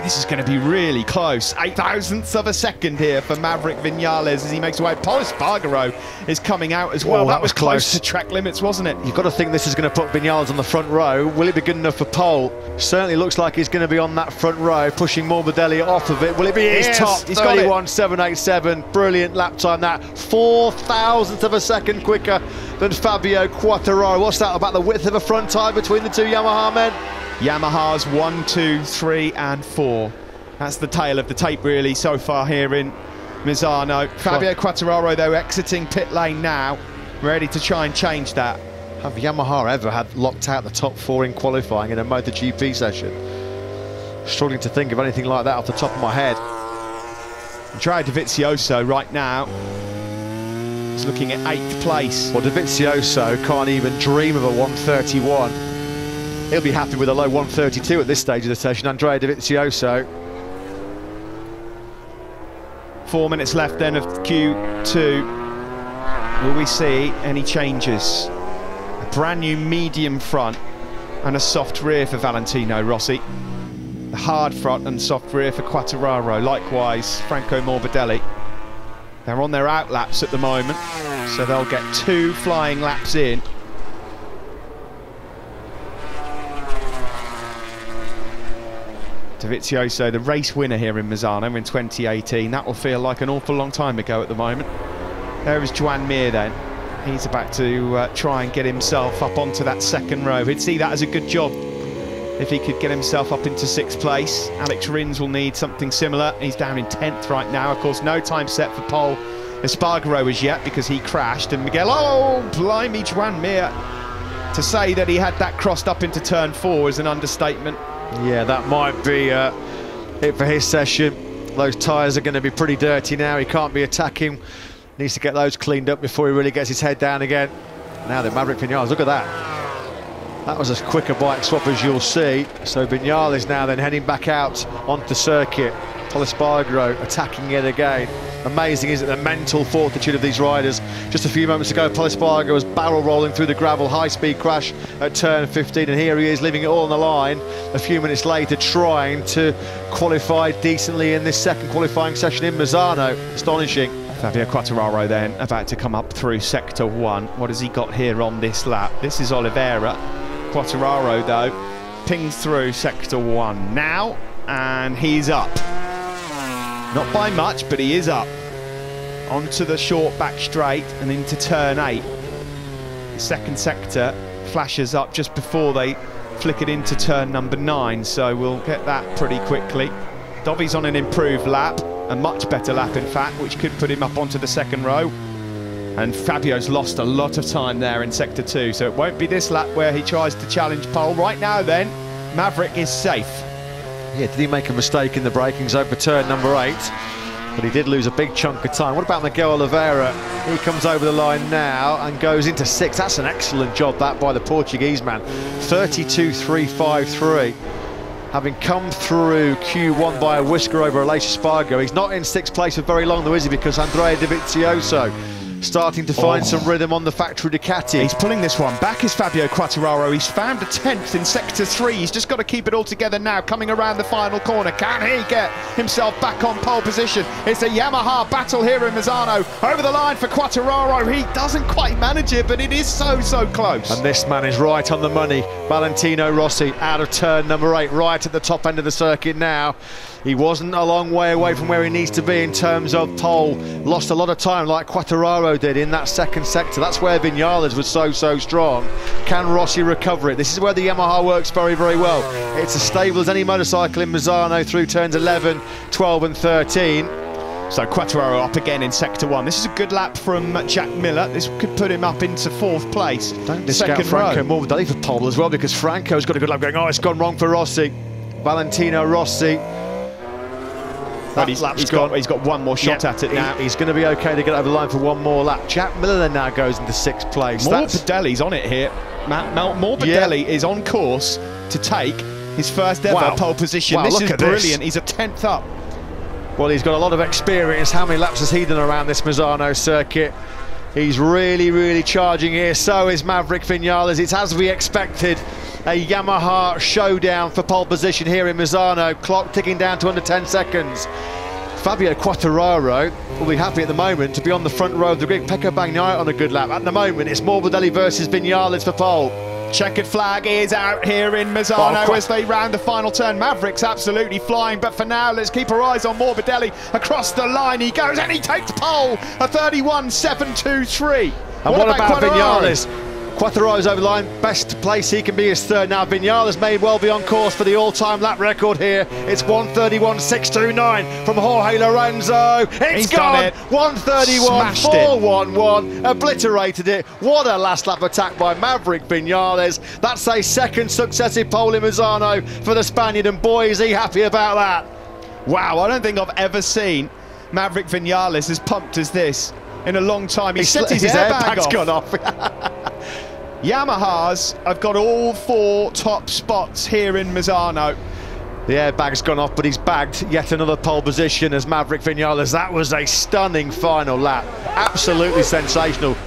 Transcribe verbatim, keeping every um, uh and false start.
this is going to be really close. Eight thousandths of a second here for Maverick Vinales as he makes away. Pol Espargaro is coming out as well. Whoa, that, that was was close close to track limits, wasn't it? You've got to think this is going to put Vinales on the front row. Will it be good enough for Pol? Certainly looks like he's going to be on that front row, pushing Morbidelli off of it. Will it be his Yes, top? he's got it. thirty-one seven eighty-seven. Brilliant lap time that. Four thousandths of a second quicker than Fabio Quartararo. What's that about the width of a front tyre between the two Yamaha men? Yamaha's one, two, three and four. That's the tail of the tape really so far here in Misano. Fabio Quartararo though exiting pit lane now, ready to try and change that. Have Yamaha ever had locked out the top four in qualifying in a MotoGP session? Struggling to think of anything like that off the top of my head. Andrea Dovizioso right now is looking at eighth place. Well, Dovizioso can't even dream of a one thirty-one. He'll be happy with a low one thirty-two at this stage of the session. Andrea Dovizioso. Four minutes left then of Q two. Will we see any changes? A brand new medium front and a soft rear for Valentino Rossi. The hard front and soft rear for Quartararo. Likewise, Franco Morbidelli. They're on their out laps at the moment, so they'll get two flying laps in. Dovizioso, the race winner here in Misano in twenty eighteen. That will feel like an awful long time ago at the moment. There is Joan Mir then. He's about to uh, try and get himself up onto that second row. He'd see that as a good job if he could get himself up into sixth place. Alex Rins will need something similar. He's down in tenth right now. Of course, no time set for Pol Espargaro as yet because he crashed. And Miguel, oh, blimey, Joan Mir. To say that he had that crossed up into turn four is an understatement. Yeah, that might be uh, it for his session. Those tyres are going to be pretty dirty now. He can't be attacking. Needs to get those cleaned up before he really gets his head down again. Now then, Maverick Vinales, look at that. That was as quick a bike swap as you'll see. So Vinales now then heading back out onto the circuit. Pol Espargaro attacking it again. Amazing, isn't it, the mental fortitude of these riders. Just a few moments ago, Pol Espargaro was barrel rolling through the gravel, high-speed crash at turn fifteen, and here he is leaving it all on the line a few minutes later, trying to qualify decently in this second qualifying session in Misano. Astonishing. Fabio Quartararo then about to come up through sector one. What has he got here on this lap? This is Oliveira. Quartararo though pings through sector one now, and he's up. Not by much, but he is up. Onto the short back straight and into turn eight. The second sector flashes up just before they flick it into turn number nine, so we'll get that pretty quickly. Dovi's on an improved lap, a much better lap in fact, which could put him up onto the second row. And Fabio's lost a lot of time there in sector two, so it won't be this lap where he tries to challenge Pol. Right now then, Maverick is safe. Yeah, did he make a mistake in the braking zone for turn number eight? But he did lose a big chunk of time. What about Miguel Oliveira? He comes over the line now and goes into sixth. That's an excellent job, that, by the Portuguese man. thirty-two three fifty-three. Having come through Q one by a whisker over Aleix Espargaro. He's not in sixth place for very long though, is he? Because Andrea Dovizioso starting to find oh. some rhythm on the factory Ducati. He's pulling this one back, is Fabio Quartararo. He's found a tenth in sector three. He's just got to keep it all together now, coming around the final corner. Can he get himself back on pole position? It's a Yamaha battle here in Misano. Over the line for Quartararo. He doesn't quite manage it, but it is so, so close. And this man is right on the money. Valentino Rossi out of turn number eight, right at the top end of the circuit now. He wasn't a long way away from where he needs to be in terms of pole. Lost a lot of time like Quartararo did in that second sector. That's where Vinales was so, so strong. Can Rossi recover it? This is where the Yamaha works very, very well. It's as stable as any motorcycle in Misano through turns eleven, twelve and thirteen. So Quartararo up again in sector one. This is a good lap from Jack Miller. This could put him up into fourth place. Don't discount Franco Morbidelli for pole as well, because Franco's got a good lap going. Oh, it's gone wrong for Rossi. Valentino Rossi. But he's, he's, got, he's got one more shot yeah, at it now. He's going to be okay to get over the line for one more lap. Jack Miller then now goes into sixth place. Morbidelli's on it here. Morbidelli yeah. is on course to take his first ever wow. pole position. Wow, this look is at brilliant. This. He's a tenth up. Well, he's got a lot of experience. How many laps has he done around this Misano circuit? He's really, really charging here. So is Maverick Vinales. It's as we expected. A Yamaha showdown for pole position here in Misano. Clock ticking down to under ten seconds. Fabio Quartararo will be happy at the moment to be on the front row of the grid. Pecco Bagnaia on a good lap. At the moment, it's Morbidelli versus Vinales for pole. Checkered flag is out here in Misano oh, as they round the final turn. Maverick's absolutely flying, but for now, let's keep our eyes on Morbidelli. Across the line he goes, and he takes pole, a thirty-one seven two three. And what, what about, about Vinales? Quartararo's over the line, best place he can be is third. Now Vinales may well be on course for the all-time lap record here. It's one thirty-one six two nine from Jorge Lorenzo. It's He's gone! It. one thirty-one four one one, obliterated it. What a last lap attack by Maverick Vinales. That's a second successive pole in Misano for the Spaniard, and boy is he happy about that. Wow, I don't think I've ever seen Maverick Vinales as pumped as this in a long time. He set his, his airbag off. Gone off. Yamahas have got all four top spots here in Misano. The airbag's gone off, but he's bagged yet another pole position as Maverick Vinales. That was a stunning final lap. Absolutely sensational.